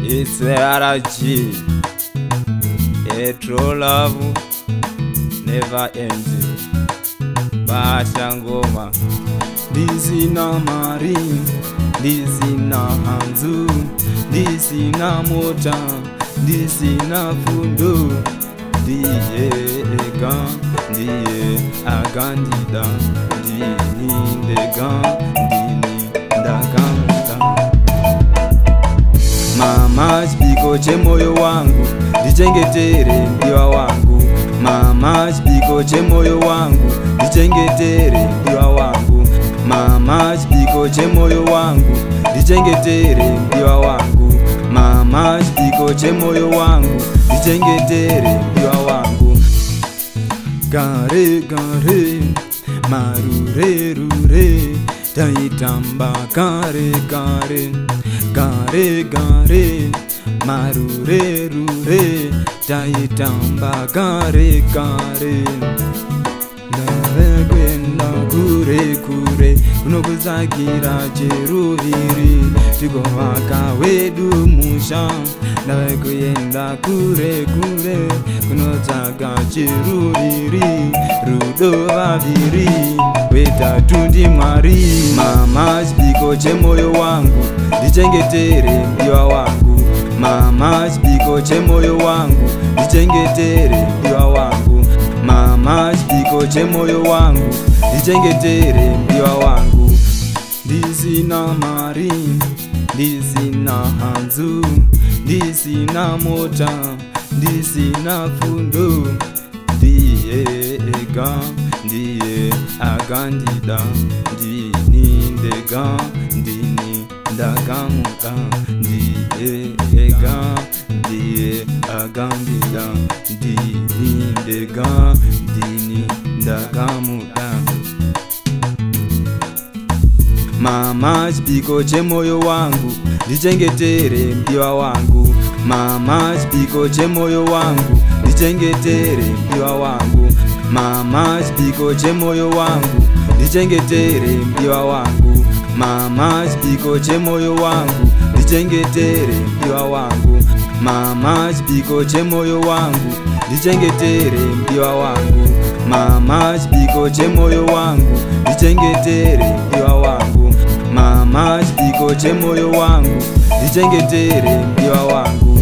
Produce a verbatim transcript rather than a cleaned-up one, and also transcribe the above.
It's the R R G. A true love never ends. Bashangoma. Ndisina mari, ndisina hanzu, ndisina mota, ndisina fundo. Ndiye ega, ndiye agandida, ndini ndega, ndini ndagamuta. Mama chipiko chemoyo wangu, ndichengetere mdiwa wangu. Mama chipiko chemoyo wangu, ndichengetere mdiwa wangu. Mama chipiko chemoyo wangu, ndichengetere mdiwa wangu. Mama chipiko chemoyo wangu, ndichengetere mdiwa wangu. Gare gare, marure rure, taitamba gare gare. Gare gare, marure rure, taitamba gare gare. Ndagwenda kure kure, kunokuzagira cheruviri, tigovaka wedu musha. Ndagwenda kure kure, kunotsvaga cheruviri, rudo vaviri, wetatu ndiMwari. Mama chipiko chemoyo wangu, ndichengetere mdiwa wangu. Mama chipiko chemoyo wangu, ndichengetere mdiwa wangu. Mama chipiko chemoyo wangu, ndichengetere mdiwa wangu. Ndisina mari, ndisina hanzu, ndisina mota, ndisina fundo. Ndiye ega, ndiye agandida, ndini ndega, ndini ndagamuta. Ndiye ega, ndiye agandida, ndini ndega, ndini ndagamuta. Mama chipiko chemoyo wangu, ndichengetere mdiwa wangu. Mama chipiko chemoyo wangu, ndichengetere mdiwa wangu. Mama chipiko chemoyo wangu, ndichengetere mdiwa wangu. Mama chipiko chemoyo wangu, ndichengetere mdiwa wangu. Mama chipiko chemoyo wangu, ndichengetere mdiwa wangu. Mama chipiko chemoyo wangu, ndichengetere mdiwa wangu. Mama chipiko chemoyo wangu, ndichengetere mdiwa wangu.